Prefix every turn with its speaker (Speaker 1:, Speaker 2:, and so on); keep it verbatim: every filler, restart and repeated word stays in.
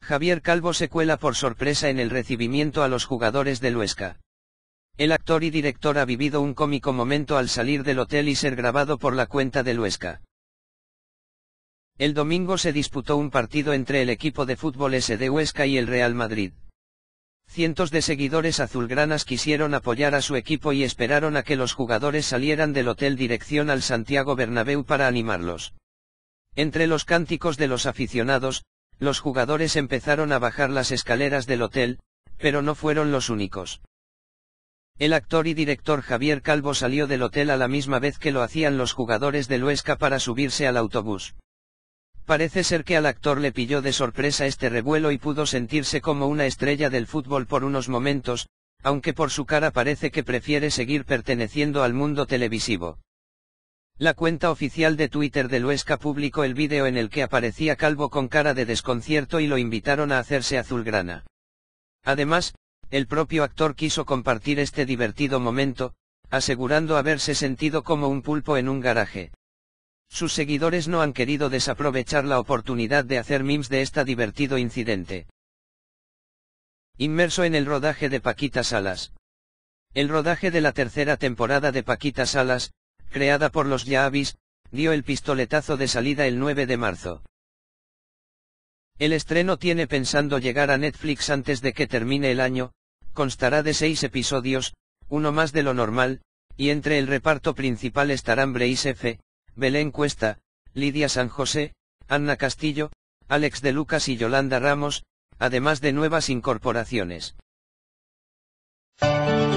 Speaker 1: Javier Calvo se cuela por sorpresa en el recibimiento a los jugadores del Huesca. El actor y director ha vivido un cómico momento al salir del hotel y ser grabado por la cuenta del Huesca. El domingo se disputó un partido entre el equipo de fútbol S D Huesca y el Real Madrid. Cientos de seguidores azulgranas quisieron apoyar a su equipo y esperaron a que los jugadores salieran del hotel dirección al Santiago Bernabéu para animarlos. Entre los cánticos de los aficionados, los jugadores empezaron a bajar las escaleras del hotel, pero no fueron los únicos. El actor y director Javier Calvo salió del hotel a la misma vez que lo hacían los jugadores del Huesca para subirse al autobús. Parece ser que al actor le pilló de sorpresa este revuelo y pudo sentirse como una estrella del fútbol por unos momentos, aunque por su cara parece que prefiere seguir perteneciendo al mundo televisivo. La cuenta oficial de Twitter del Huesca publicó el vídeo en el que aparecía Calvo con cara de desconcierto y lo invitaron a hacerse azulgrana. Además, el propio actor quiso compartir este divertido momento, asegurando haberse sentido como un pulpo en un garaje. Sus seguidores no han querido desaprovechar la oportunidad de hacer memes de este divertido incidente. Inmerso en el rodaje de Paquita Salas. El rodaje de la tercera temporada de Paquita Salas, creada por los Yavis, dio el pistoletazo de salida el nueve de marzo. El estreno tiene pensando llegar a Netflix antes de que termine el año, constará de seis episodios, uno más de lo normal, y entre el reparto principal estarán Bryce F., Belén Cuesta, Lidia San José, Anna Castillo, Alex de Lucas y Yolanda Ramos, además de nuevas incorporaciones.